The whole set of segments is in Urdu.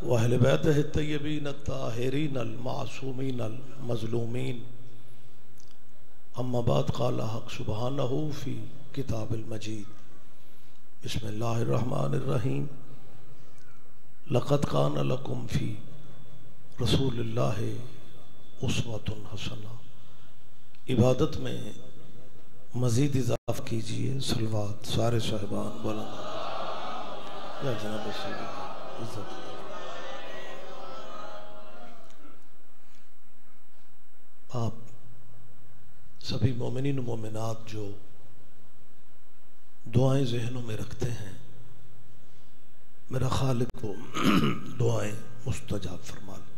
وأهل بيته الطيبين الطاهرين المعصومين المظلومين أما بعد قال حق سبحانه في كتاب المجيد بسم الله الرحمن الرحيم لقد كان لكم في رسول الله اسوة حسنة. عبادت میں مزید اضافہ کیجئے. صلوات سارے صاحبان بلند یا جناب سید عزت. آپ سبھی مومنین و مومنات جو دعائیں ذہنوں میں رکھتے ہیں، میرا خالق کو دعائیں مستجاب فرما لے.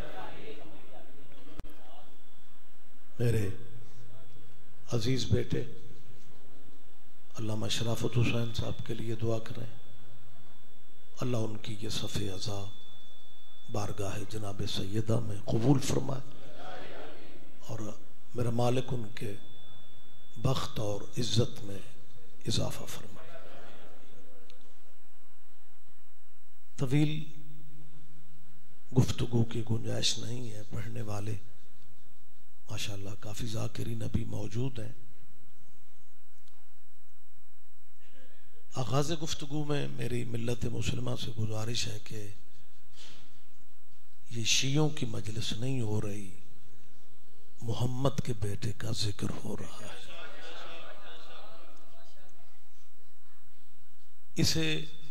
میرے عزیز بیٹے علامہ شرافت حسین صاحب کے لیے دعا کریں. اللہ ان کی یہ صف عزا بارگاہ جناب سیدہ میں قبول فرمائے اور میرا مالک ان کے بخت اور عزت میں اضافہ فرمائے. طویل گفتگو کی گنجائش نہیں ہے. پڑھنے والے ماشاءاللہ کافی ذاکرین ابھی موجود ہیں. آغاز گفتگو میں میری ملت مسلمہ سے گزارش ہے کہ یہ شیعوں کی مجلس نہیں ہو رہی، محمد کے بیٹے کا ذکر ہو رہا ہے. اسے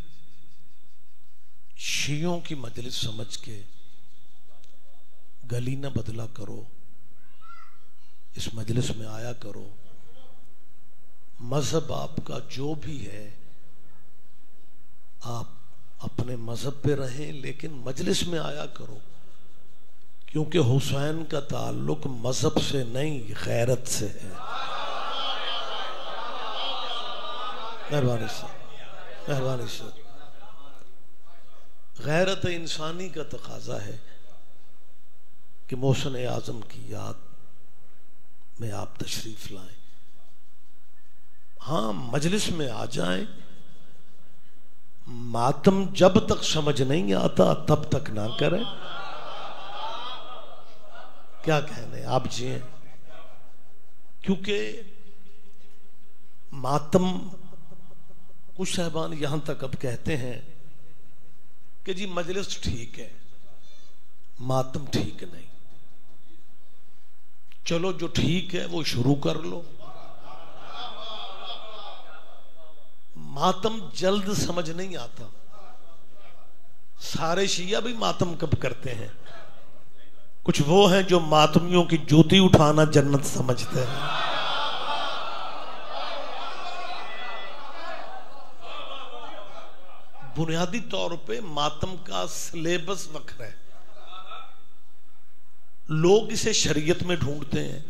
شیعوں کی مجلس سمجھ کے گلی نہ بدلا کرو. اس مجلس میں آیا کرو. مذہب آپ کا جو بھی ہے آپ اپنے مذہب پہ رہیں، لیکن مجلس میں آیا کرو، کیونکہ حسین کا تعلق مذہب سے نہیں غیرت سے ہے. مہربانی سے مہربانی سے. غیرت انسانی کا تقاضا ہے کہ محسن اعظم کی یاد میں آپ تشریف لائیں. ہاں مجلس میں آ جائیں. ماتم جب تک سمجھ نہیں آتا تب تک نہ کریں. کیا کہنے آپ جی ہیں، کیونکہ ماتم کچھ صاحبان یہاں تک اب کہتے ہیں کہ جی مجلس ٹھیک ہے، ماتم ٹھیک نہیں. چلو جو ٹھیک ہے وہ شروع کر لو. ماتم جلد سمجھ نہیں آتا. سارے شیعہ بھی ماتم کب کرتے ہیں؟ کچھ وہ ہیں جو ماتمیوں کی جوتی اٹھانا جنت سمجھتے ہیں. بنیادی طور پہ ماتم کا سلیبس وکر ہے. لوگ اسے شریعت میں ڈھونڈتے ہیں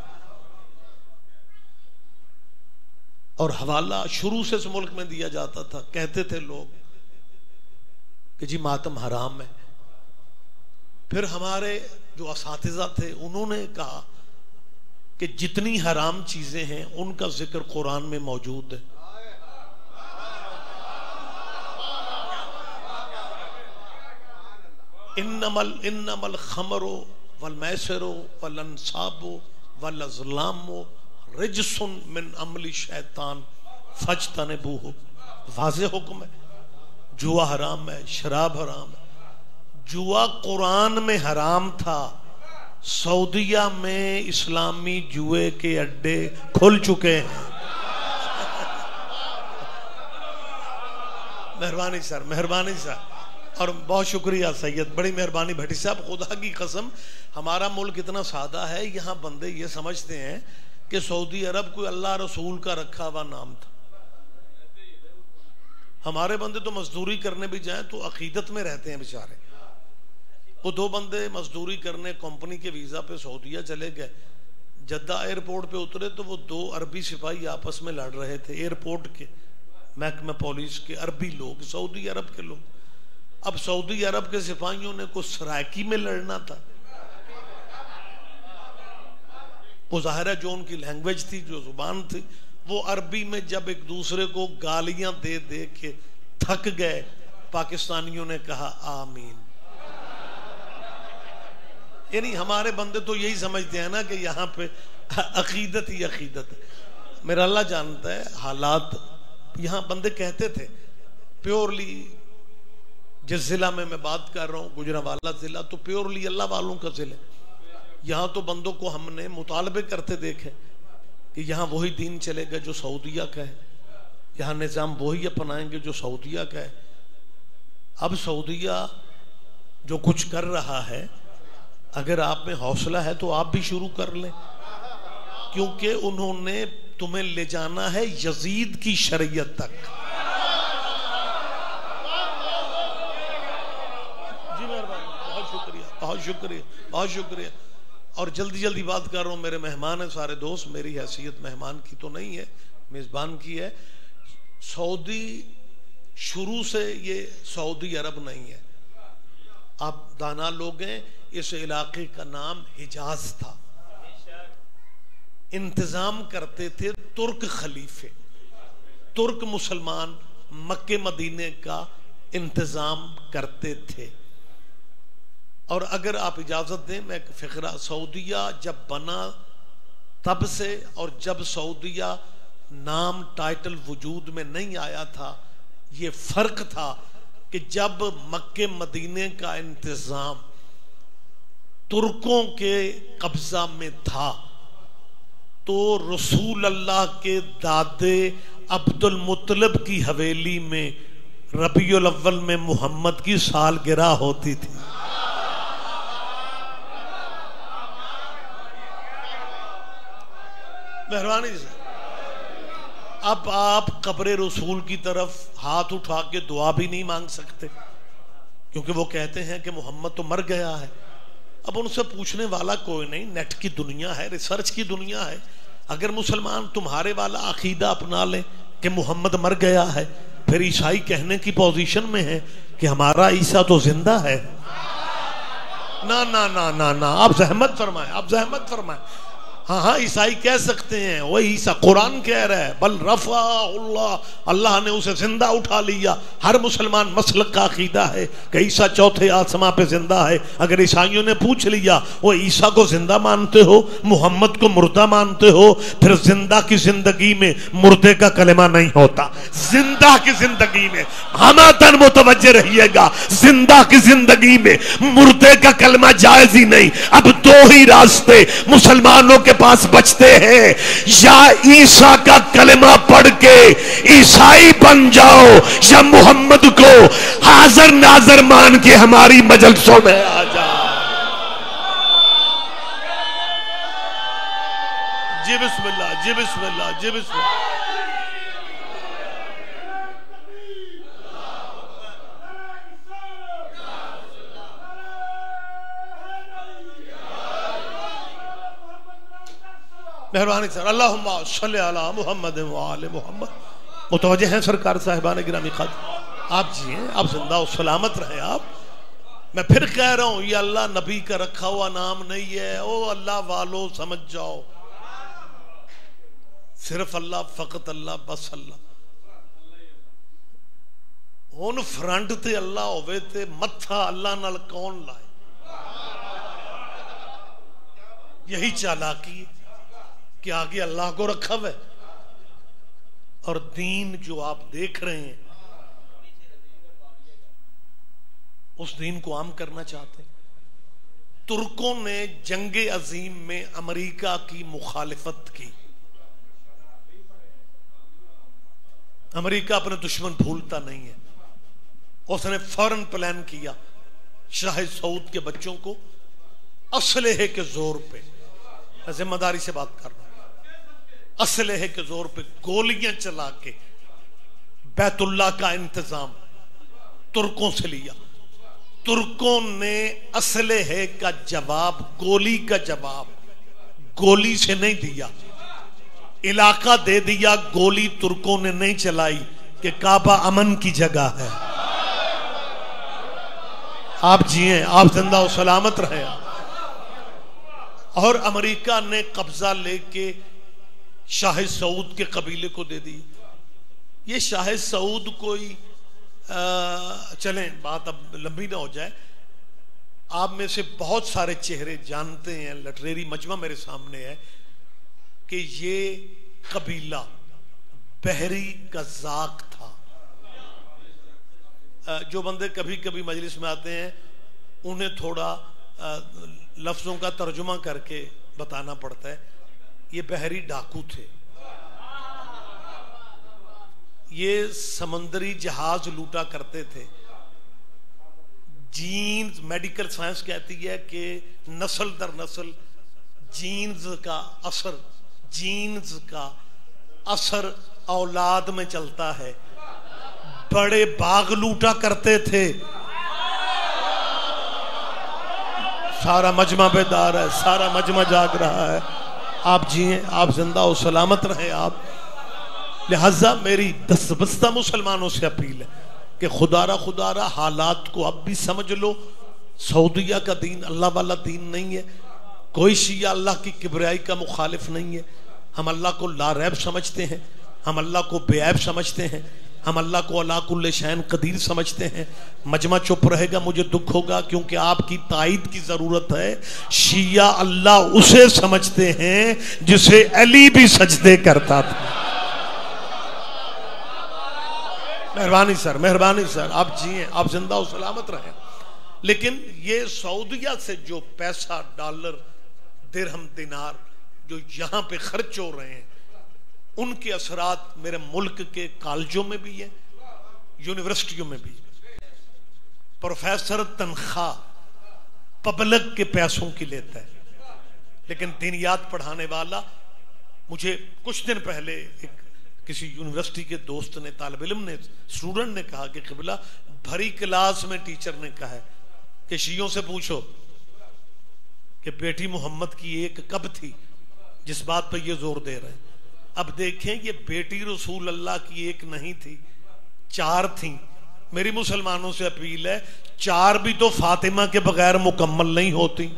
اور حوالہ شروع سے اس ملک میں دیا جاتا تھا. کہتے تھے لوگ کہ جی ماتم حرام ہے. پھر ہمارے جو اساتذہ تھے انہوں نے کہا کہ جتنی حرام چیزیں ہیں ان کا ذکر قرآن میں موجود ہے. انما الخمر والمیسر والانصاب والازلام رجس من عمل شیطان فاجتنبوہ. واضح حکم ہے. جوا حرام ہے، شراب حرام ہے. جوا قرآن میں حرام تھا. سعودیہ میں اسلامی جوئے کے اڈے کھل چکے ہیں. مہربانی سر، مہربانی سر. اور بہت شکریہ سید، بڑی مہربانی بھٹی صاحب. خدا کی قسم ہمارا ملک اتنا سادہ ہے، یہاں بندے یہ سمجھتے ہیں کہ سعودی عرب کوئی اللہ رسول کا رکھا ہوا نام تھا. ہمارے بندے تو مزدوری کرنے بھی جائیں تو عقیدت میں رہتے ہیں بیچارے. وہ دو بندے مزدوری کرنے کمپنی کے ویزا پہ سعودیہ چلے گئے. جدہ ایئرپورٹ پہ اترے تو وہ دو عربی سپاہی آپس میں لڑ رہے تھے. ایئرپورٹ کے محکمہ پولیس کے عربی لوگ، سعودی عرب کے لوگ. اب سعودی عرب کے سپاہیوں نے کو سرائکی میں لڑنا تھا. وہ ظاہر ہے جو ان کی لینگویج تھی، جو زبان تھی، وہ عربی میں جب ایک دوسرے کو گالیاں دے دے کے تھک گئے، پاکستانیوں نے کہا آمین. یعنی ہمارے بندے تو یہی سمجھتے ہیں نا کہ یہاں پہ عقیدت ہی عقیدت ہے. میرا اللہ جانتا ہے حالات. یہاں بندے کہتے تھے پیورلی، جس ضلع میں بات کر رہا ہوں گجرانوالا ضلع، تو پیورلی اللہ والوں کا ضلع. یہاں تو بندوں کو ہم نے مطالبے کرتے دیکھے کہ یہاں وہی دین چلے گا جو سعودیہ کا ہے، یہاں نظام وہی اپنائیں گے جو سعودیہ کا ہے. اب سعودیہ جو کچھ کر رہا ہے، اگر آپ میں حوصلہ ہے تو آپ بھی شروع کر لیں، کیونکہ انہوں نے تمہیں لے جانا ہے یزید کی شریعت تک. جی مہربانی، بہت شکریہ بہت شکریہ بہت شکریہ. اور جلدی جلدی بات کر رہا ہوں، میرے مہمان ہیں سارے دوست، میری حیثیت مہمان کی تو نہیں ہے، میزبان کی ہے. سعودی شروع سے یہ سعودی عرب نہیں ہے. آپ دانا لوگ ہیں، اس علاقے کا نام حجاز تھا. انتظام کرتے تھے ترک خلیفے، ترک مسلمان مکے مدینے کا انتظام کرتے تھے. اور اگر آپ اجازت دیں میں ایک فقرہ، سعودیہ جب بنا تب سے، اور جب سعودیہ نام ٹائٹل وجود میں نہیں آیا تھا، یہ فرق تھا کہ جب مکے مدینے کا انتظام ترکوں کے قبضہ میں تھا تو رسول اللہ کے دادے عبد المطلب کی حویلی میں ربیع الاول میں محمد کی سالگرہ ہوتی تھی. مہربانی سے اب آپ قبر رسول کی طرف ہاتھ اٹھا کے دعا بھی نہیں مانگ سکتے، کیونکہ وہ کہتے ہیں کہ محمد تو مر گیا ہے. اب ان سے پوچھنے والا کوئی نہیں، نیٹ کی دنیا ہے، ریسرچ کی دنیا ہے. اگر مسلمان تمہارے والا عقیدہ اپنا لیں کہ محمد مر گیا ہے، پھر عیسائی کہنے کی پوزیشن میں ہے کہ ہمارا عیسیٰ تو زندہ ہے. نا نا نا نا نا، آپ زحمت فرمائیں، آپ زحمت فرمائیں. ہاں ہاں عیسائی کہہ سکتے ہیں، وہ عیسیٰ قرآن کہہ رہا ہے بل رفع اللہ، اللہ نے اسے زندہ اٹھا لیا. ہر مسلمان مسلک کا عقیدہ ہے کہ عیسیٰ چوتھے آسماں پہ زندہ ہے. اگر عیسائیوں نے پوچھ لیا وہ عیسیٰ کو زندہ مانتے ہو، محمد کو مردہ مانتے ہو، پھر زندہ کی زندگی میں مردے کا کلمہ نہیں ہوتا. زندہ کی زندگی میں ہماتن متوجہ رہیے گا، زندہ کی زندگی میں مردے کا کلمہ جائز ہی نہیں. اب دو ہی راستے مسلمانوں کے پاس بچتے ہیں، یا عیسیٰ کا کلمہ پڑھ کے عیسائی بن جاؤ، یا محمد کو حاضر ناظر مان کے ہماری مجلسوں میں آ جاؤ. جی بسم اللہ، جی بسم اللہ، جی بسم اللہ. مہربانی سر، اللہم صلی علی محمد وآل محمد. متوجہ ہیں سرکار صاحبان گرامی قدر؟ آپ جی ہیں، آپ زندہ و سلامت رہیں. آپ میں پھر کہہ رہا ہوں، یہ اللہ نبی کا رکھا ہوا نام نہیں ہے. او اللہ والو سمجھ جاؤ، صرف اللہ، فقط اللہ، بس اللہ. ان فرنٹ تے اللہ ہوئے تے متھا اللہ نال کون لائے. یہی چالاکی کہ آگے اللہ کو رکھا ہوئے، اور دین جو آپ دیکھ رہے ہیں اس دین کو عام کرنا چاہتے ہیں. ترکوں نے جنگ عظیم میں امریکہ کی مخالفت کی. امریکہ اپنے دشمن بھولتا نہیں ہے. اس نے فوراً پلان کیا شاہ سعود کے بچوں کو اسلحے کے زور پہ، ذمہ داری سے بات کر رہا ہوں، اسلحے کے زور پہ گولیاں چلا کے بیت اللہ کا انتظام ترکوں سے لیا. ترکوں نے اسلحے کا جواب، گولی کا جواب گولی سے نہیں دیا، علاقہ دے دیا. گولی ترکوں نے نہیں چلائی کہ کعبہ امن کی جگہ ہے. آپ جیئیں، آپ زندہ و سلامت رہیں. اور امریکہ نے قبضہ لے کے شاہ سعود کے قبیلے کو دے دی. یہ شاہ سعود کوئی چلیں بات اب لمبی نہ ہو جائے، آپ میں سے بہت سارے چہرے جانتے ہیں، لٹریری مجمع میرے سامنے ہے، کہ یہ قبیلہ بحری قزاق تھا. جو بندے کبھی کبھی مجلس میں آتے ہیں انہیں تھوڑا لفظوں کا ترجمہ کر کے بتانا پڑتا ہے. یہ بحری ڈاکو تھے، یہ سمندری جہاز لوٹا کرتے تھے. جینز، میڈیکل سائنس کہتی ہے کہ نسل در نسل جینز کا اثر اولاد میں چلتا ہے. بڑے باغ لوٹا کرتے تھے. سارا مجمع بیدار ہے، سارا مجمع جاگ رہا ہے. آپ جیئیں، آپ زندہ و سلامت رہیں. آپ لہذا میری دستبستہ مسلمانوں سے اپیل ہے کہ خدا را حالات کو اب بھی سمجھ لو. سعودیہ کا دین اللہ والا دین نہیں ہے. کوئی شیعہ اللہ کی کبریائی کا مخالف نہیں ہے. ہم اللہ کو لا ریب سمجھتے ہیں، ہم اللہ کو بے عیب سمجھتے ہیں، ہم اللہ کو علی کل شیء قدیر سمجھتے ہیں. مجمع چپ رہے گا مجھے دکھ ہوگا، کیونکہ آپ کی تائید کی ضرورت ہے. شیعہ اللہ اسے سمجھتے ہیں جسے علی بھی سجدے کرتا تھا. مہربانی سر، آپ جیئیں، آپ زندہ و سلامت رہیں. لیکن یہ سعودیہ سے جو پیسہ، ڈالر، درہم، دینار جو یہاں پہ خرچ ہو رہے ہیں، ان کے اثرات میرے ملک کے کالجوں میں بھی ہیں، یونیورسٹیوں میں بھی. پروفیسر تنخواہ پبلک کے پیسوں کی لیتا ہے، لیکن دینیات پڑھانے والا. مجھے کچھ دن پہلے کسی یونیورسٹی کے دوست نے، طالب علم نے، اسٹوڈنٹ نے کہا کہ قبلہ بھری کلاس میں ٹیچر نے کہا ہے کہ شیعوں سے پوچھو کہ بیٹی محمد کی ایک کب تھی، جس بات پہ یہ زور دے رہے ہیں. اب دیکھیں یہ بیٹی رسول اللہ کی ایک نہیں تھی، 4 تھیں. میری مسلمانوں سے اپیل ہے، 4 بھی تو فاطمہ کے بغیر مکمل نہیں ہوتی.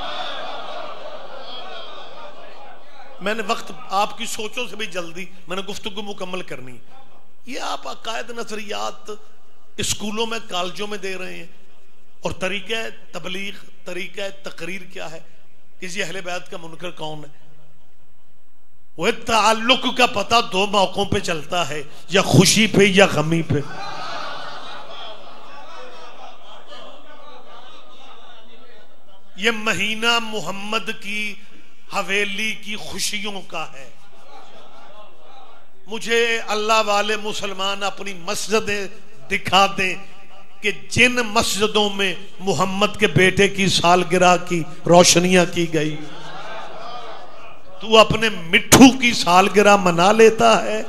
میں نے وقت آپ کی سوچوں سے بھی جلدی میں نے گفتگو مکمل کرنی. یہ آپ عقائد نظریات اسکولوں میں، کالجوں میں دے رہے ہیں. اور طریقہ تبلیغ، طریقہ تقریر کیا ہے؟ کسی اہل بیت کا منکر کون ہے؟ وہ تعلق کا پتہ 2 موقعوں پہ چلتا ہے، یا خوشی پہ یا غمی پہ. یہ مہینہ محمد کی حویلی کی خوشیوں کا ہے. مجھے اللہ والے مسلمان اپنی مسجدیں دکھا دیں کہ جن مسجدوں میں محمد کے بیٹے کی سالگرہ کی روشنیاں کی گئی. تو اپنے مٹھو کی سالگرہ منا لیتا ہے.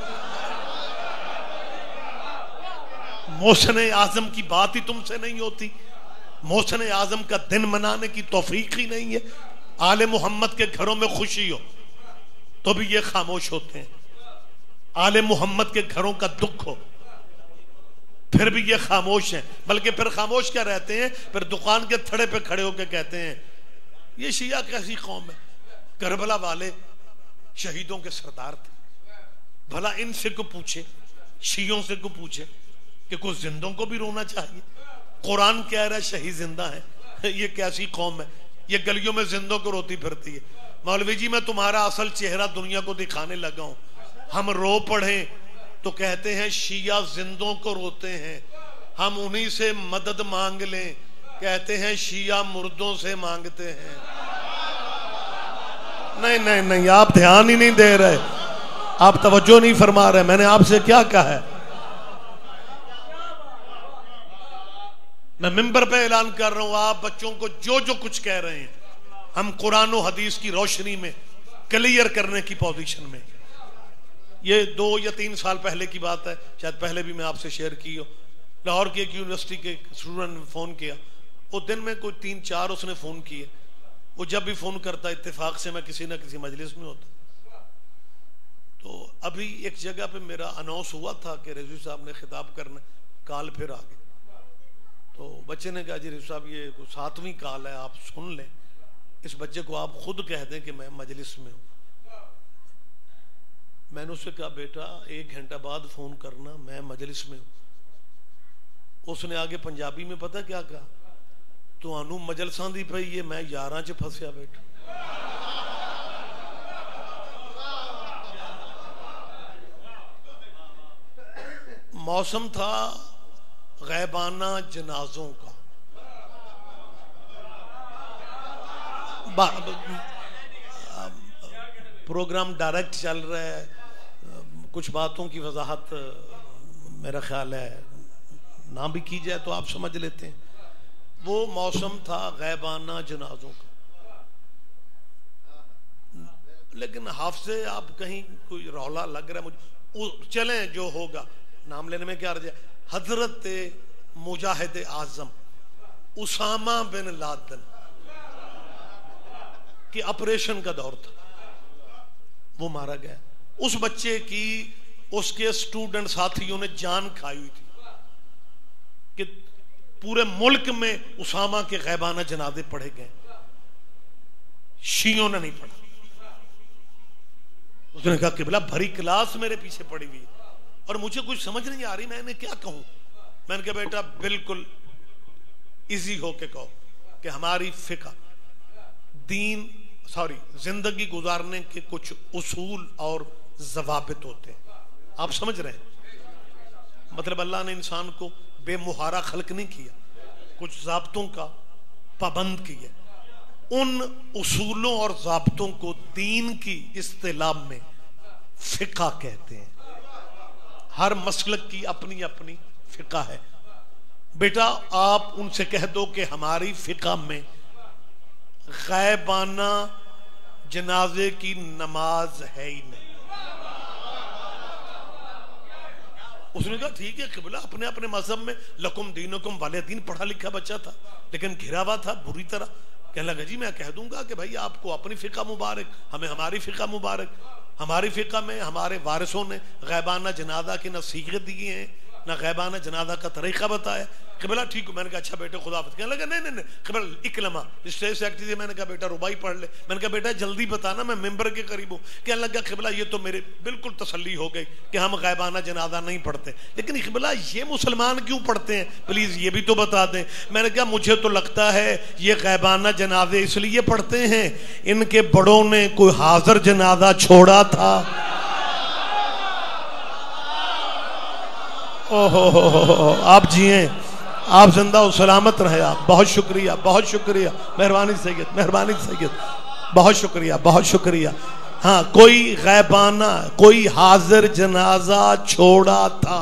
محسن اعظم کی بات ہی تم سے نہیں ہوتی. محسن اعظم کا دن منانے کی توفیق ہی نہیں ہے. آل محمد کے گھروں میں خوشی ہو تو بھی یہ خاموش ہوتے ہیں. آل محمد کے گھروں کا دکھ ہو پھر بھی یہ خاموش ہیں. بلکہ پھر خاموش کیا رہتے ہیں، پھر دکان کے تھڑے پہ کھڑے ہو کے کہتے ہیں یہ شیعہ کیسی قوم ہے. کربلا والے شہیدوں کے سردار تھے. بھلا ان سے کو پوچھے، شیعوں سے کو پوچھے کہ کچھ زندوں کو بھی رونا چاہیے. قرآن کہہ رہا ہے شہید زندہ ہے. یہ کیسی قوم ہے، یہ گلیوں میں زندوں کو روتی پھرتی ہے. مولوی جی میں تمہارا اصل چہرہ دنیا کو دکھانے لگا ہوں. ہم رو پڑھیں تو کہتے ہیں شیعہ زندوں کو روتے ہیں. ہم انہی سے مدد مانگ لیں کہتے ہیں شیعہ مردوں سے مانگتے ہیں. نہیں، آپ دھیان ہی نہیں دے رہے، آپ توجہ نہیں فرما رہے. میں نے آپ سے کیا کہا ہے؟ میں ممبر پہ اعلان کر رہا ہوں، آپ بچوں کو جو کچھ کہہ رہے ہیں ہم قرآن و حدیث کی روشنی میں کلیئر کرنے کی پوزیشن میں. یہ 2 یا 3 سال پہلے کی بات ہے، شاید پہلے بھی میں آپ سے شیئر کی ہو. لاہور کی ایک یونیورسٹی کے اسٹوڈنٹ نے فون کیا. وہ دن میں کوئی 3-4 اس نے فون کیے. وہ جب بھی فون کرتا اتفاق سے میں کسی نہ کسی مجلس میں ہوتا. تو ابھی ایک جگہ پہ میرا اناؤنس ہوا تھا کہ رضوی صاحب نے خطاب کرنا، کال پھر آ گئی. تو بچے نے کہا جی رضوی صاحب یہ 7ویں کال ہے، آپ سن لیں. اس بچے کو آپ خود کہہ دیں کہ میں مجلس میں ہوں. میں نے اس سے کہا بیٹا 1 گھنٹہ بعد فون کرنا، میں مجلس میں ہوں. اس نے آگے پنجابی میں پتہ کیا کہا، ਤੁਹਾਨੂੰ ਮਜਲਸਾਂ ਦੀ ਪਈ ਹੈ, ਮੈਂ ਯਾਰਾਂ 'ਚ ਫਸਿਆ ਬੈਠਾ। मौसम था गैबाना जनाजों का, प्रोग्राम डायरेक्ट चल रहा है, कुछ बातों की वजाहत मेरा ख्याल है ना भी की जाए तो आप समझ लेते हैं। वो मौसम था गैबाना जनाजों का, लेकिन हाफ़िज़े आप कहीं कोई रौला लग रहा है मुझे, चलें जो होगा, नाम लेने में क्या अर्ज है। हजरत मुजाहिद आजम उसामा बिन लादेन के ऑपरेशन का दौर था, वो मारा गया। उस बच्चे की उसके स्टूडेंट साथियों ने जान खाई हुई थी कि पूरे मुल्क में उसामा के गैबाना जनाजे पढ़े गए, शियों ने नहीं पढ़ा। उसने कहा कि बोला भरी क्लास मेरे पीछे पड़ी हुई है और मुझे कुछ समझ नहीं आ रही, मैंने क्या कहूं। मैंने कहा बेटा बिल्कुल इजी होके कहो कि हमारी फिका जिंदगी गुजारने के कुछ उसूल और ज़वाबित होते हैं, आप समझ रहे हैं। मतलब अल्लाह ने इंसान को बेमुहारा खल्क नहीं किया, कुछ ज़ाब्तों का पाबंद किया। उन उसूलों और ज़ाब्तों को दीन की इस्तिलाह में फिका कहते हैं। हर मसलक की अपनी अपनी फिका है। बेटा आप उनसे कह दो कि हमारी फिका में गैबाना जनाजे की नमाज है ही नहीं। उसने कहा ठीक है क़िबला, अपने अपने मजहब में लकुम दीनुकुम वाले दीन पढ़ा लिखा बच्चा था, लेकिन घिरा हुआ था बुरी तरह। कहने लगा जी मैं कह दूंगा कि भाई आपको अपनी फिका मुबारक, हमें हमारी फिका मुबारक। हमारी फिका में हमारे वारिसों ने गैबाना जनाजा की नसीहत दी है, ना गैबाना जनाजा का तरीका बताया। क़िबला ठीक हो। मैंने कहा अच्छा बेटे खुदाफिज़। कहने लगा नहीं नहीं क़िबला इकलमा स्टेज से एक्टिव। मैंने कहा बेटा रुबाई पढ़ ले। मैंने कहा बेटा जल्दी बताना, मैं मिंबर के करीब हूँ। कहने लगा क़िबला ये तो मेरे बिल्कुल तसल्ली हो गई कि हम गैबाना जनाजा नहीं पढ़ते, लेकिन क़िबला ये मुसलमान क्यों पढ़ते हैं, प्लीज़ ये भी तो बता दें। मैंने कहा मुझे तो लगता है ये गैबाना जनाजे इसलिए पढ़ते हैं इनके बड़ों ने कोई हाजिर जनाजा छोड़ा था। ओहो आप जिए, आप जिंदा हो, सलामत रहे आप। बहुत शुक्रिया, बहुत शुक्रिया, मेहरबानी सैयद, मेहरबानी सैयद, बहुत शुक्रिया, बहुत शुक्रिया। हाँ कोई गैबाना, कोई हाजिर जनाजा छोड़ा था।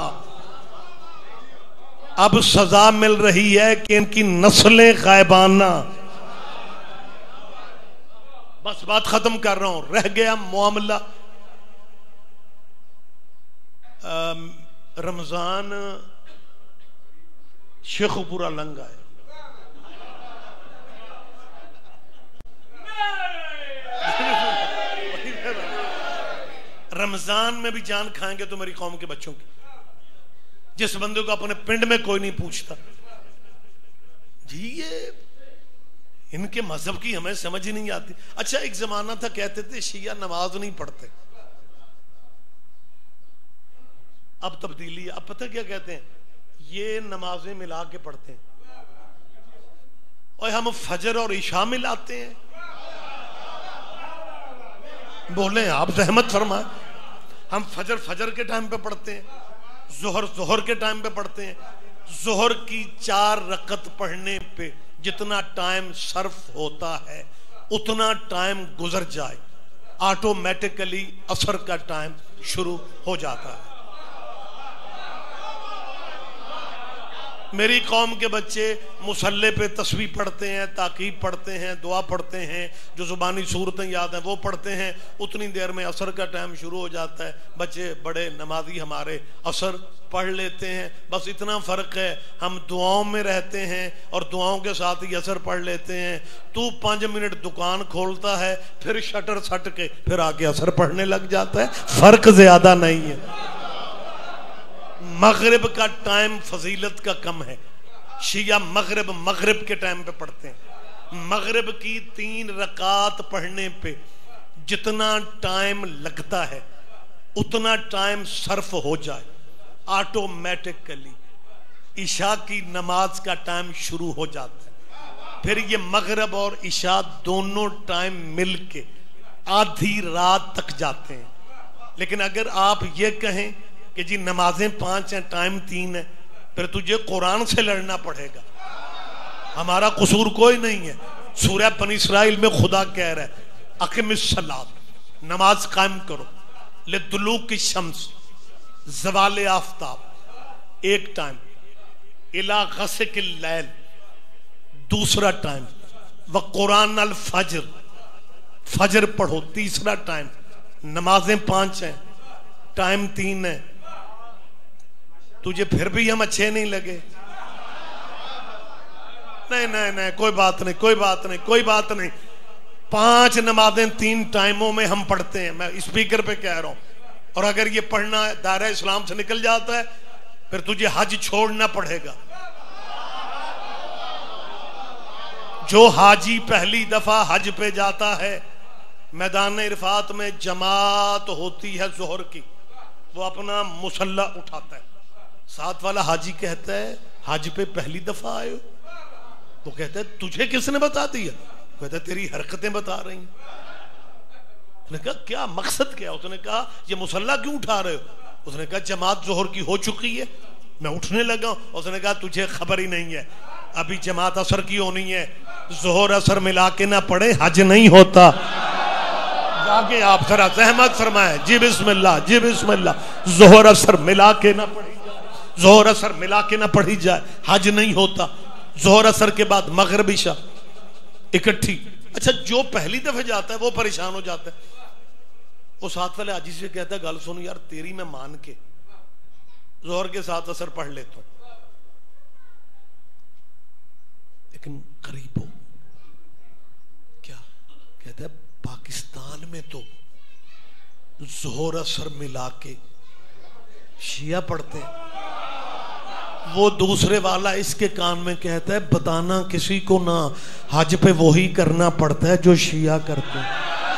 अब सजा मिल रही है कि इनकी नस्लें गैबाना। बस बात खत्म कर रहा हूं, रह गया मामला रमजान शेखपुरा लंगा है। रमजान में भी जान खाएंगे तो मेरी कौम के बच्चों की, जिस बंदे को अपने पिंड में कोई नहीं पूछता। जी ये इनके मजहब की हमें समझ ही नहीं आती। अच्छा एक जमाना था कहते थे शिया नमाज नहीं पढ़ते, अब तब्दीली। अब पता क्या कहते हैं, ये नमाजें मिला के पढ़ते हैं और हम फजर और इशा मिलाते हैं। बोले आप रहमत फरमाए। हम फजर के टाइम पे पढ़ते हैं, जोहर के टाइम पे पढ़ते हैं। जोहर की 4 रकत पढ़ने पे जितना टाइम सर्फ होता है उतना टाइम गुजर जाए, ऑटोमेटिकली असर का टाइम शुरू हो जाता है। मेरी कौम के बच्चे मुसल्ले पे तस्बीह पढ़ते हैं, ताकीब पढ़ते हैं, दुआ पढ़ते हैं, जो जुबानी सूरतें याद हैं वो पढ़ते हैं। उतनी देर में असर का टाइम शुरू हो जाता है। बच्चे बड़े नमाजी हमारे असर पढ़ लेते हैं। बस इतना फ़र्क है, हम दुआओं में रहते हैं और दुआओं के साथ ही असर पढ़ लेते हैं। तू 5 मिनट दुकान खोलता है, फिर शटर सट के फिर आके असर पढ़ने लग जाता है। फ़र्क ज़्यादा नहीं है। मगरिब का टाइम फजीलत का कम है। शिया मगरिब के टाइम पे पढ़ते हैं। मगरिब की 3 रकात पढ़ने पे जितना टाइम लगता है उतना टाइम सर्फ हो जाए, ऑटोमेटिकली इशा की नमाज का टाइम शुरू हो जाता है। پھر یہ مغرب اور عشاء دونوں ٹائم مل کے آدھی رات تک جاتے ہیں. لیکن اگر آپ یہ کہیں کہ جی نمازیں 5 ہیں ٹائم 3 ہے، پھر تجھے قرآن سے لڑنا پڑے گا. ہمارا قصور کوئی نہیں ہے. سورہ بنی اسرائیل میں خدا کہہ رہا ہے اقم الصلاۃ، نماز قائم کرو، لطلوع الشمس، زوال آفتاب ایک ٹائم، الی غسق اللیل دوسرا ٹائم، وقرآن الفجر، فجر پڑھو تیسرا ٹائم. نمازیں 5 ہیں ٹائم 3 ہے. تجھے پھر بھی ہم اچھے نہیں لگے؟ نہیں کوئی بات نہیں، کوئی بات نہیں، کوئی بات نہیں. 5 نمازیں 3 ٹائموں میں ہم پڑھتے ہیں. میں اسپیکر پہ کہہ رہا ہوں. اور اگر یہ پڑھنا دائرہ اسلام سے نکل جاتا ہے پھر تجھے حج چھوڑنا پڑے گا. جو حاجی پہلی دفعہ حج پہ جاتا ہے، میدان عرفات میں جماعت ہوتی ہے ظہر کی، وہ اپنا مصلی اٹھاتا ہے. ساتھ والا حاجی کہتا ہے حج پہ پہلی دفعہ آئے ہو؟ وہ کہتا ہے تجھے کس نے بتا دیا؟ کہتا ہے تیری حرکتیں بتا رہی ہیں. اس نے کہا کیا مقصد کیا؟ اس نے کہا یہ مصلی کیوں اٹھا رہے ہو؟ اس نے کہا جماعت ظہر کی ہو چکی ہے، میں اٹھنے لگا ہوں. اس نے کہا تجھے خبر ہی نہیں ہے، ابھی جماعت عصر کی ہونی ہے، ظہر عصر ملا کے نہ پڑھے حج نہیں ہوتا. جاگے آپ ذرا زحمت فرمائیں. جی بسم اللہ، جی بسم اللہ. ظہر عصر ملا کے نہ پڑھی جائے، ظہر عصر ملا کے نہ پڑھی جائے، حج نہیں ہوتا. ظہر عصر کے بعد مغرب عشاء اکٹھی. اچھا جو پہلی دفعہ جاتا ہے وہ پریشان ہو جاتا ہے. وہ ساتھ والے حاجی سے کہتا ہے گل سن یار تیری میں مان کے ظہر کے ساتھ عصر پڑھ لیتا ہوں، لیکن قریب ہو. کیا کہتا ہے پاکستان میں تو ظہر عصر ملا کے شیعہ پڑھتے ہیں. وہ دوسرے والا اس کے کان میں کہتا ہے بتانا کسی کو نہ، حج پہ وہی کرنا پڑتا ہے جو شیعہ کرتے ہیں.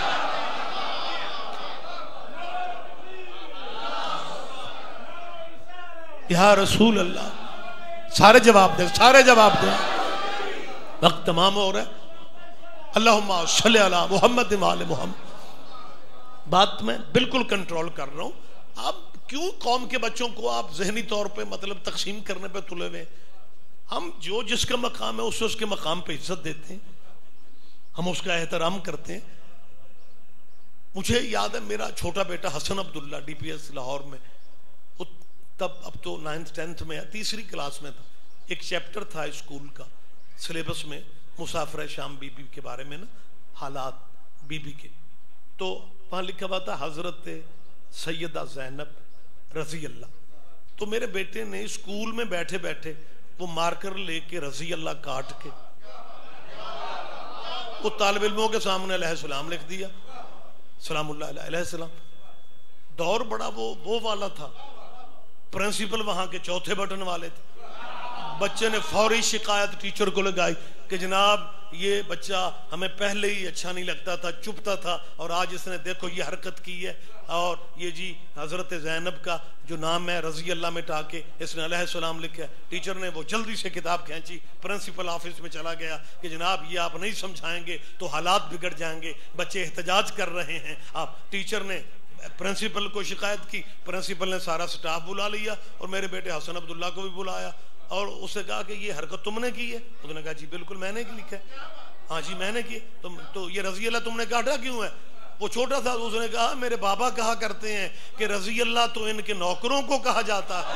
یا رسول اللہ. سارے جواب دیں، سارے جواب دیں. وقت تمام ہو رہا ہے. اللہم صلی علی محمد وآل محمد. بات میں بالکل کنٹرول کر رہا ہوں. آپ کیوں قوم کے بچوں کو آپ ذہنی طور پہ مطلب تقسیم کرنے پہ تلے ہوئے؟ ہم جو جس کا مقام ہے اس کے مقام پہ عزت دیتے ہیں، ہم اس کا احترام کرتے ہیں. مجھے یاد ہے میرا چھوٹا بیٹا Hassan Abdullah D P S Lahore میں، وہ تب اب تو 9th 10th میں 3ری کلاس میں تھا. ایک چیپٹر تھا اسکول کا سلیبس میں مسافر شام بی بی کے بارے میں نا، حالات بی بی کے. تو وہاں لکھا ہوا تھا حضرت سیدہ زینب رضی اللہ. تو میرے بیٹے نے اسکول میں بیٹھے بیٹھے وہ مارکر لے کے رضی اللہ کاٹ کے وہ طالب علموں کے سامنے علیہ السلام لکھ دیا، سلام اللہ علیہ السلام. دور بڑا وہ والا تھا. پرنسپل وہاں کے چوتھے بٹن والے تھے. بچے نے فوری شکایت ٹیچر کو لگائی کہ جناب یہ بچہ ہمیں پہلے ہی اچھا نہیں لگتا تھا، چپتا تھا، اور آج اس نے دیکھو یہ حرکت کی ہے، اور یہ جی حضرت زینب کا جو نام ہے رضی اللہ مٹا کے اس نے علیہ السلام لکھا ہے. ٹیچر نے وہ جلدی سے کتاب کھینچی، پرنسپل آفس میں چلا گیا کہ جناب یہ آپ نہیں سمجھائیں گے تو حالات بگڑ جائیں گے، بچے احتجاج کر رہے ہیں. آپ ٹیچر نے پرنسپل کو شکایت کی، پرنسپل نے سارا سٹاف بلا لیا اور میرے بیٹے حسن عبداللہ کو بھی بلایا اور اس نے کہا کہ یہ حرکت تم نے کی ہے؟ اس نے کہا جی بالکل میں نے لکھا ہے. ہاں جی میں نے کی. تو یہ رضی اللہ تم نے کاٹا کیوں ہے؟ وہ چھوٹا تھا. اس نے کہا میرے بابا کہا کرتے ہیں کہ رضی اللہ تو ان کے نوکروں کو کہا جاتا ہے.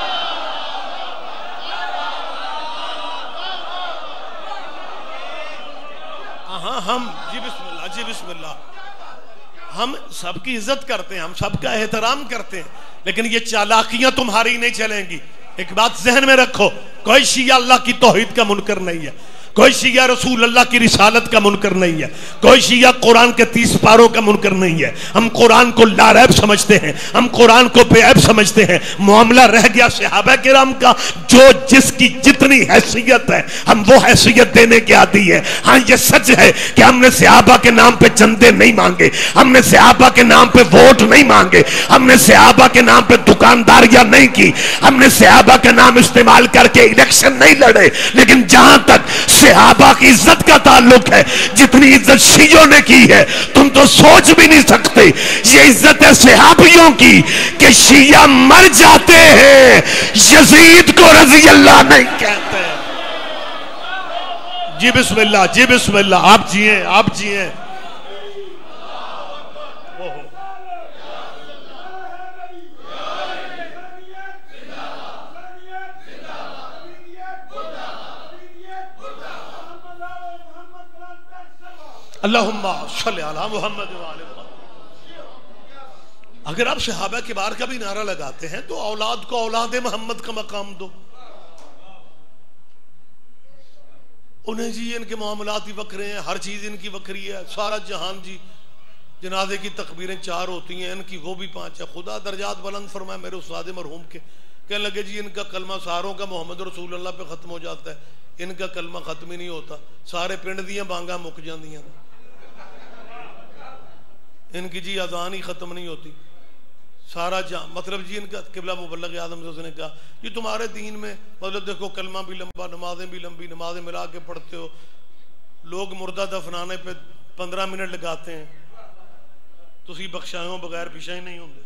ہاں ہم جی بسم اللہ، جی بسم اللہ. ہم سب کی عزت کرتے ہیں، ہم سب کا احترام کرتے ہیں، لیکن یہ چالاکیاں تمہاری نہیں چلیں گی. ایک بات ذہن میں رکھو، کوئی شیعہ اللہ کی توحید کا منکر نہیں ہے، کوئی شیعہ رسول اللہ کی رسالت کا منکر نہیں ہے، کوئی شیعہ قرآن کے 30 پاروں کا منکر نہیں ہے. ہم قرآن کو لاریب سمجھتے ہیں، ہم قرآن کو بے عیب سمجھتے ہیں. معاملہ رہ گیا صحابہ کرام کا، جو جس کی جتنی حیثیت ہے ہم وہ حیثیت دینے کے عادی ہے. ہاں یہ سچ ہے کہ ہم نے صحابہ کے نام پہ چندے نہیں مانگے، ہم نے صحابہ کے نام پہ ووٹ نہیں مانگے، ہم نے صحابہ کے نام پہ دکانداریاں نہیں کی، ہم نے صحابہ کا نام استعمال کر کے الیکشن نہیں لڑے. لیکن جہاں تک صحابہ کی عزت کا تعلق ہے، جتنی عزت شیعوں نے کی ہے تم تو سوچ بھی نہیں سکتے. یہ عزت ہے صحابیوں کی کہ شیعہ مر جاتے ہیں یزید کو رضی اللہ نہیں کہتے. جی بسم اللہ، جی بسم اللہ، آپ جیئیں، آپ جیئیں. اللہم صلی علی محمد وعلی محمد. اگر آپ صحابہ کبار کا بھی نعرہ لگاتے ہیں تو اولاد کو اولاد محمد کا مقام دو. انہیں جی ان کے معاملات ہی وکرے ہیں، ہر چیز ان کی وکری ہے، سارا جہان جی جنازے کی تکبیریں 4 ہوتی ہیں، ان کی وہ بھی 5 ہے. خدا درجات بلند فرمائے میرے استاد مرحوم کے. کہنے لگے جی ان کا کلمہ ساروں کا محمد رسول اللہ پہ ختم ہو جاتا ہے، ان کا کلمہ ختم ہی نہیں ہوتا، سارے پنڈ دیاں بانگاں مک جاندیاں، ان کی جی اذان ہی ختم نہیں ہوتی. سارا جہاں مطلب جی ان کا قبلہ مبلغ اعظم سے نے کہا جی تمہارے دین میں مطلب دیکھو کلمہ بھی لمبا، نمازیں بھی لمبی، نمازیں ملا کے پڑھتے ہو، لوگ مردہ دفنانے پہ 15 منٹ لگاتے ہیں، تسی بخشایوں بغیر پیچھے ہی نہیں ہوں گے.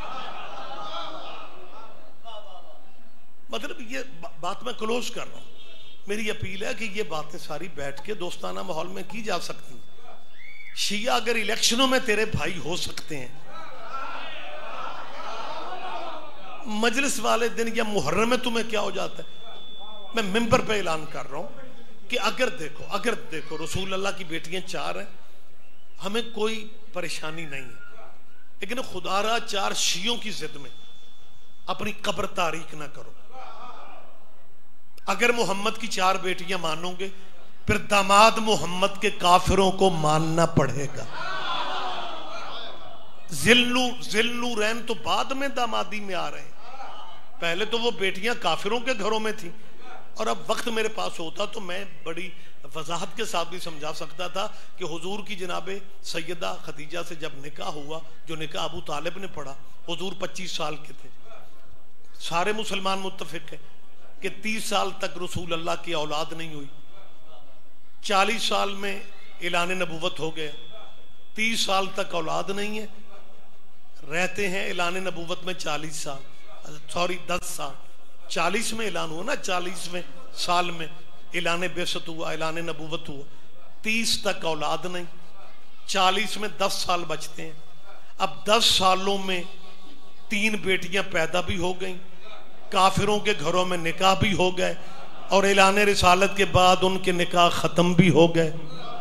مطلب یہ بات میں کلوز کر رہا ہوں. میری اپیل ہے کہ یہ باتیں ساری بیٹھ کے دوستانہ ماحول میں کی جا سکتی ہیں. شیعہ اگر الیکشنوں میں تیرے بھائی ہو سکتے ہیں، مجلس والے دن یا محرم میں تمہیں کیا ہو جاتا ہے؟ میں ممبر پہ اعلان کر رہا ہوں کہ اگر دیکھو رسول اللہ کی بیٹیاں 4 ہیں، ہمیں کوئی پریشانی نہیں ہے، لیکن خدا را 4 شیعوں کی ضد میں اپنی قبر تاریک نہ کرو. اگر محمد کی 4 بیٹیاں مانو گے پھر داماد محمد کے کافروں کو ماننا پڑے گا. ذلنورین تو بعد میں دامادی میں آ رہے ہیں، پہلے تو وہ بیٹیاں کافروں کے گھروں میں تھیں. اور اب وقت میرے پاس ہوتا تو میں بڑی وضاحت کے ساتھ بھی سمجھا سکتا تھا کہ حضور کی جناب سیدہ خدیجہ سے جب نکاح ہوا، جو نکاح ابو طالب نے پڑھا، حضور 25 سال کے تھے. سارے مسلمان متفق ہیں کہ 30 سال تک رسول اللہ کی اولاد نہیں ہوئی. 40 سال میں اعلان نبوت ہو گیا، 30 سال تک اولاد نہیں ہے، رہتے ہیں اعلان نبوت میں 40 سال، 10 سال. 40 میں اعلان ہوا نا، 40ویں سال میں اعلان بعثت ہوا، اعلان نبوت ہوا. 30 تک اولاد نہیں، 40 میں 10 سال بچتے ہیں. اب 10 سالوں میں 3 بیٹیاں پیدا بھی ہو گئیں، کافروں کے گھروں میں نکاح بھی ہو گئے، اور اعلان رسالت کے بعد ان کے نکاح ختم بھی ہو گئے.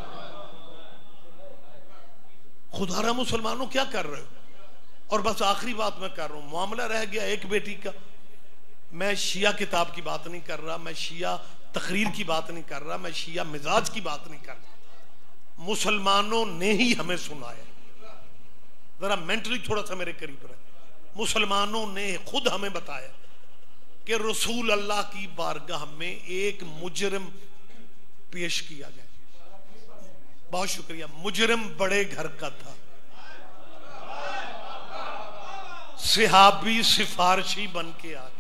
خدا را مسلمانوں کیا کر رہے ہو؟ اور بس آخری بات میں کر رہا ہوں، معاملہ رہ گیا ایک بیٹی کا. میں شیعہ کتاب کی بات نہیں کر رہا، میں شیعہ تقریر کی بات نہیں کر رہا، میں شیعہ مزاج کی بات نہیں کر رہا. مسلمانوں نے ہی ہمیں سنایا. ذرا مینٹلی تھوڑا سا میرے قریب رہے. مسلمانوں نے خود ہمیں بتایا کہ رسول اللہ کی بارگاہ میں ایک مجرم پیش کیا گیا. بہت شکریہ. مجرم بڑے گھر کا تھا، صحابی سفارشی بن کے آ گئے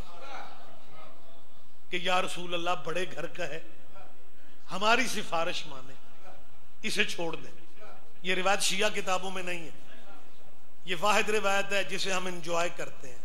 کہ یا رسول اللہ بڑے گھر کا ہے، ہماری سفارش مانے، اسے چھوڑ دیں. یہ روایت شیعہ کتابوں میں نہیں ہے، یہ واحد روایت ہے جسے ہم انجوائے کرتے ہیں،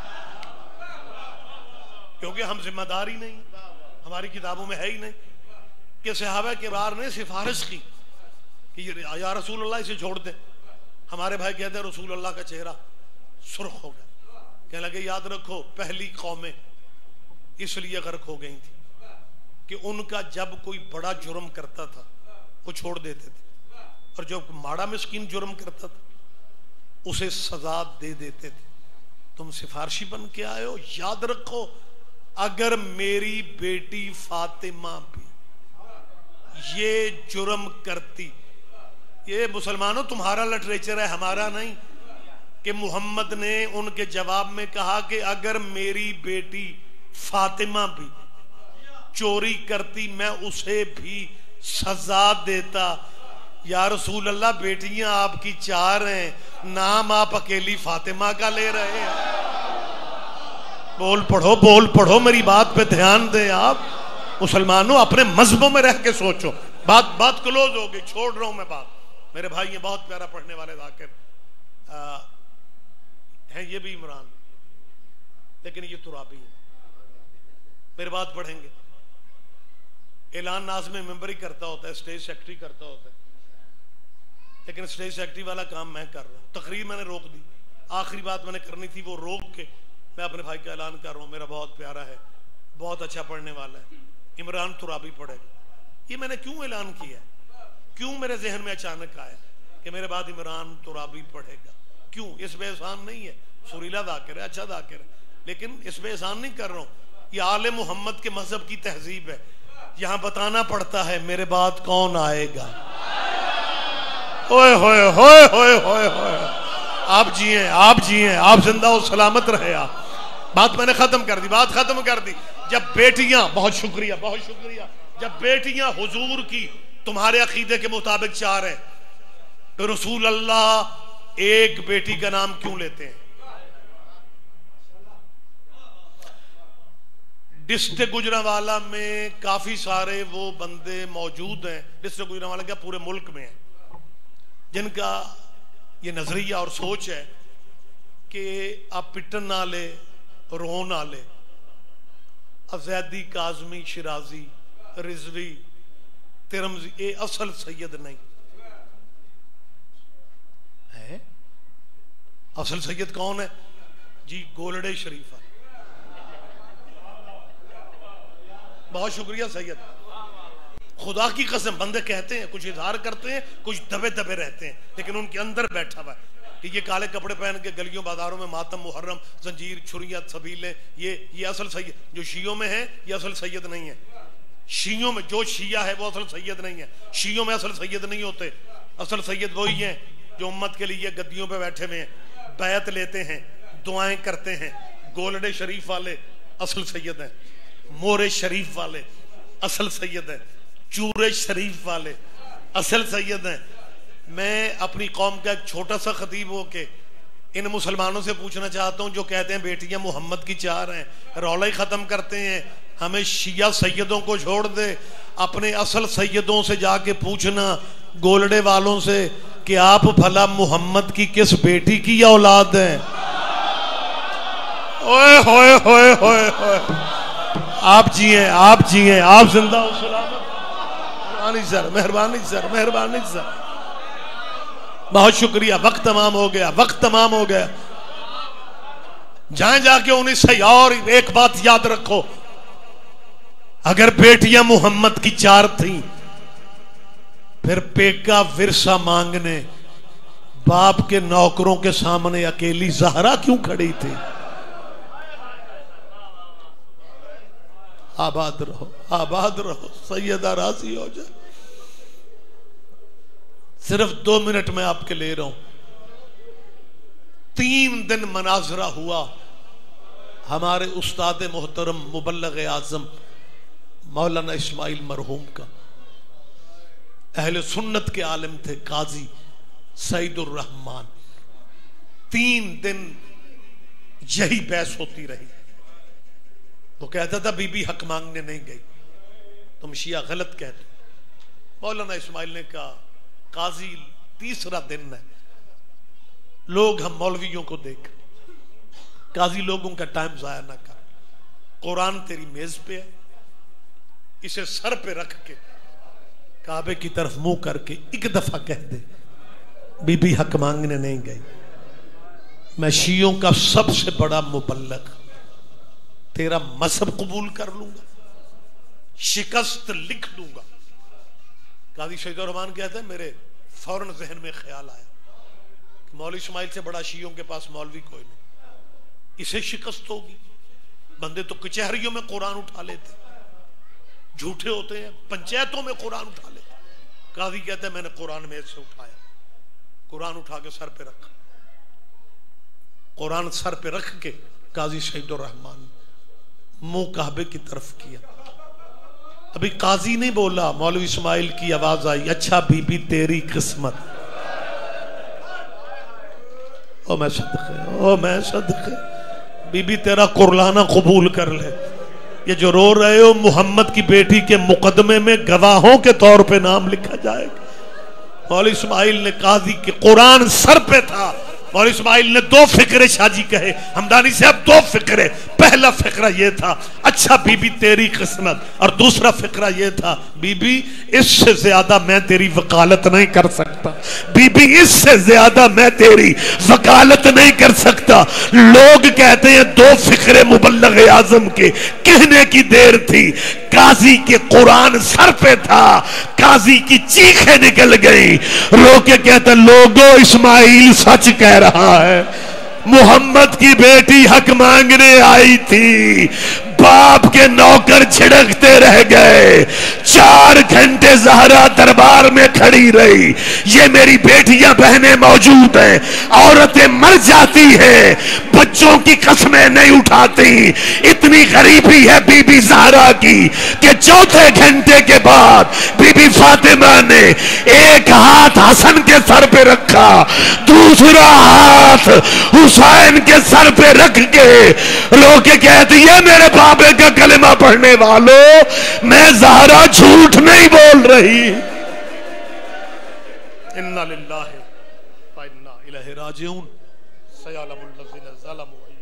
کیونکہ ہم ذمہ دار ہی نہیں، ہماری کتابوں میں ہے ہی نہیں کہ صحابہ کرام نے سفارش کی کہ یا رسول اللہ اسے چھوڑ دیں. ہمارے بھائی کہتے ہیں رسول اللہ کا چہرہ سرخ ہو گیا. کہنے لگے یاد رکھو پہلی قومیں اس لیے غرق ہو گئی تھی کہ ان کا جب کوئی بڑا جرم کرتا تھا وہ چھوڑ دیتے تھے، اور جو ماڑا مسکین جرم کرتا تھا اسے سزا دے دیتے تھے. تم سفارشی بن کے آئے ہو، یاد رکھو اگر میری بیٹی فاطمہ بھی یہ جرم کرتی، یہ مسلمانوں تمہارا لٹریچر ہے ہمارا نہیں، کہ محمد نے ان کے جواب میں کہا کہ اگر میری بیٹی فاطمہ بھی چوری کرتی میں اسے بھی سزا دیتا. یا رسول اللہ بیٹیاں آپ کی 4 ہیں، نام آپ اکیلی فاطمہ کا لے رہے ہیں. بول پڑھو میری بات پہ دھیان دیں آپ. مسلمانوں اپنے مذہبوں میں رہ کے سوچو. بات کلوز ہو گئی, چھوڑ رہا ہوں میں بات. میرے بھائی ہیں بہت پیارا پڑھنے والے ذاکر ہیں, یہ بھی عمران, لیکن یہ ترابی ہے. میرے بات پڑھیں گے. اعلان ناظم ممبری کرتا ہوتا ہے, اسٹیج سیکرٹری کرتا ہوتا ہے, لیکن اسٹیج سیکرٹری والا کام میں کر رہا ہوں. تقریر میں نے روک دی, آخری بات میں نے کرنی تھی وہ روک کے میں اپنے بھائی کا اعلان کر رہا ہوں. میرا بہت پیارا ہے, بہت اچھا پڑھنے والا ہے, عمران ترابی پڑھے گا. یہ میں نے کیوں اعلان کیا ہے, کیوں میرے ذہن میں اچانک آیا کہ میرے بعد عمران ترابی پڑھے گا؟ کیوں؟ اس بے احسان نہیں ہے, سریلا ذاکر ہے, اچھا ذاکر ہے, لیکن اس بے احسان نہیں کر رہا ہوں. یہ آل محمد کے مذہب کی تہذیب ہے. یہاں بتانا پڑتا ہے میرے بعد کون آئے گا. ہوئے ہوئے ہوئے ہوئے ہوئے ہوئے, آپ جیئیں, آپ جیئیں, آپ زندہ و سلامت رہے. آپ بات میں نے ختم کر دی, بات ختم کر دی. جب بیٹیاں, بہت شکریہ بہت شکریہ, جب بیٹیاں حضور کی تمہارے عقیدے کے مطابق چار ہیں, تو رسول اللہ ایک بیٹی کا نام کیوں لیتے ہیں؟ ڈسٹرکٹ گجرانوالا میں کافی سارے وہ بندے موجود ہیں, ڈسٹرکٹ گجرانوالا کیا پورے ملک میں ہیں, جن کا یہ نظریہ اور سوچ ہے کہ آپ پٹن نہ لے, رو نہ لے, افزیدی, کاظمی, شیرازی, رضوی, ترمزی, اے اصل سید نہیں ہے. اصل سید کون ہے جی؟ گولڑے شریفہ. بہت شکریہ سید. خدا کی قسم بندے کہتے ہیں, کچھ اظہار کرتے ہیں, کچھ دبے دبے رہتے ہیں, لیکن ان کے اندر بیٹھا ہوا ہے کہ یہ کالے کپڑے پہن کے گلیوں بازاروں میں ماتم, محرم, زنجیر, چھریاں, سبیلیں, یہ اصل سید. جو شیعوں میں ہے یہ اصل سید نہیں ہے. شیعوں میں جو شیعہ ہے وہ اصل سید نہیں ہے. شیعوں میں اصل سید نہیں ہوتے. اصل سید وہی ہیں جو امت کے لیے گدیوں پہ بیٹھے ہوئے ہیں, بیعت لیتے ہیں, دعائیں کرتے ہیں. گولڑے شریف والے اصل سید ہیں, مورے شریف والے اصل سید ہیں, چورے شریف والے اصل سید ہیں. میں اپنی قوم کا ایک چھوٹا سا خطیب ہو کے ان مسلمانوں سے پوچھنا چاہتا ہوں جو کہتے ہیں بیٹیاں محمد کی چار ہیں, رولا ہی ختم کرتے ہیں. ہمیں شیعہ سیدوں کو چھوڑ دے, اپنے اصل سیدوں سے جا کے پوچھنا, گولڑے والوں سے, کہ آپ بھلا محمد کی کس بیٹی کی اولاد ہیں؟ اوئے ہوئے ہوئے ہوئے ہوئے, آپ جیئیں, آپ جیئیں, آپ زندہ و سلامت. مہربانی سر, مہربانی سر, مہربانی سر, بہت شکریہ. وقت تمام ہو گیا, وقت تمام ہو گیا. جائیں جا کے انہیں سے. اور ایک بات یاد رکھو, اگر بیٹیاں محمد کی چار تھیں, پھر پیکا ورثہ مانگنے باپ کے نوکروں کے سامنے اکیلی زہرا کیوں کھڑی تھی؟ آباد رہو, آباد رہو, سیدہ راضی ہو جائے. صرف 2 منٹ میں آپ کے لے رہا ہوں. 3 دن مناظرہ ہوا ہمارے استاد محترم مبلغ اعظم مولانا اسماعیل مرحوم کا. اہل سنت کے عالم تھے, قاضی سعید الرحمان. 3 دن یہی بحث ہوتی رہی. وہ کہتا تھا بی بی حق مانگنے نہیں گئی, تم شیعہ غلط کہتے. مولانا اسماعیل نے کہا قاضی 3را دن ہے, لوگ ہم مولویوں کو دیکھ, قاضی لوگوں کا ٹائم ضائع نہ کر. قرآن تیری میز پہ ہے, اسے سر پہ رکھ کے کعبے کی طرف منہ کر کے ایک دفعہ کہہ دے بی بی حق مانگنے نہیں گئی. میں شیعوں کا سب سے بڑا مبلغ, تیرا مذہب قبول کر لوں گا, شکست لکھ دوں گا. قاضی سید الرحمان کہتا ہے میرے فوراً ذہن میں خیال آیا کہ مولوی اسماعیل سے بڑا شیعوں کے پاس مولوی کوئی نہیں, اسے شکست ہوگی. بندے تو کچہریوں میں قرآن اٹھا لیتے, جھوٹے ہوتے ہیں, پنچایتوں میں قرآن اٹھا لیتے. قاضی کہتا ہے میں نے قرآن میز سے اٹھایا, قرآن اٹھا کے سر پہ رکھا. قرآن سر پہ رکھ کے قاضی سید الرحمان منہ کعبے کی طرف کیا. ابھی قاضی نہیں بولا, مولوی اسماعیل کی آواز آئی, اچھا بی بی تیری قسمت. او میں صدقے, او میں صدقے, بی بی تیرا قرلانہ قبول کر لے. یہ جو رو رہے ہو محمد کی بیٹی کے مقدمے میں گواہوں کے طور پہ نام لکھا جائے گا. مولوی اسماعیل نے قاضی کے قرآن سر پہ تھا. مولوی اسماعیل نے 2 فقرے شاہ جی کہے. ہمدانی صاحب 2 فقرے. پہلا فقرہ یہ تھا اچھا بی بی تیری قسمت, اور دوسرا فقرہ یہ تھا بی بی اس سے زیادہ میں تیری وکالت نہیں کر سکتا. بی بی اس سے زیادہ میں تیری وکالت نہیں کر سکتا. لوگ کہتے ہیں 2 فقرے مبلغ اعظم کے کہنے کی دیر تھی. قاضی کے قرآن سر پہ تھا. قاضی کی چیخیں نکل گئی. رو کے کہتے لوگوں اسماعیل سچ کہہ رہا ہے. محمد کی بیٹی حق مانگنے آئی تھی. باپ کے نوکر جھڑکتے رہ گئے. 4 گھنٹے زہرا دربار میں کھڑی رہی. یہ میری بیٹیاں بہنیں موجود ہیں. عورتیں مر جاتی ہیں, بچوں کی قسمیں نہیں اٹھاتی. اتنی غریبی ہے بی بی زہرا کی کہ 4تھے گھنٹے کے بعد بی بی فاطمہ نے ایک ہاتھ حسن کے سر پہ رکھا, دوسرا ہاتھ حسین کے سر پہ رکھ کے رو کے کہتی ہے میرے بابے کا کلمہ پڑھنے والوں, میں زہرا جھوٹ نہیں بول رہی. انا للہ و انا الیہ راجعون. سیعلم الذین ظلموا